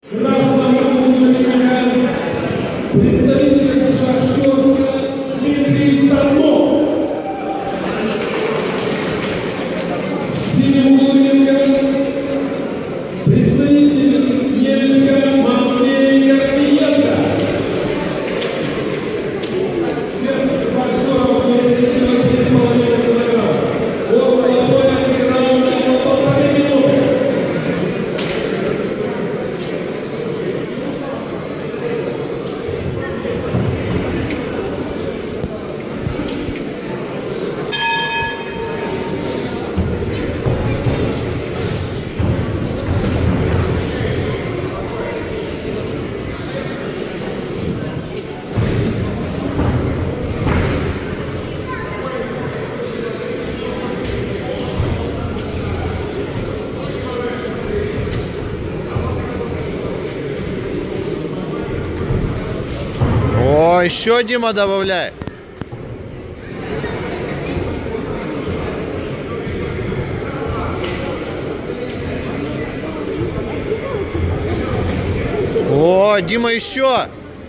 Красного уровня представитель Шахтерска Дмитрий Старков. Синим уровнем представитель Немецка Матвей Гордиенко. Вес большого приоритета 7,5 килограмм. Около боя играл на 1,5 минуты. О, еще Дима добавляй. О, Дима, еще.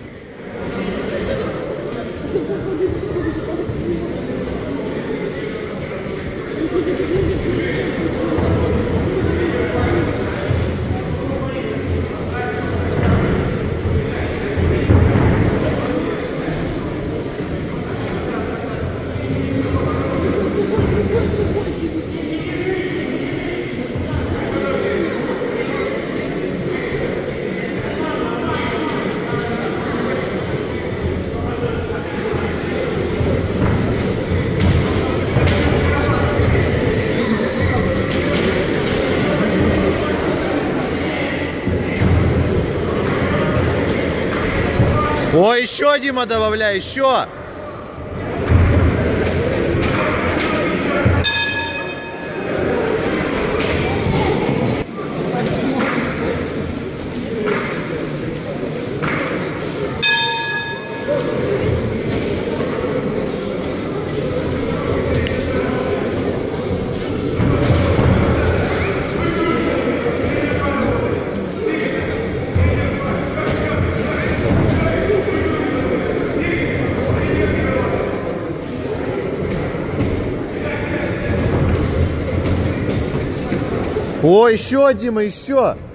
О, еще, Дима, добавляй, еще. О, еще, Дима, еще.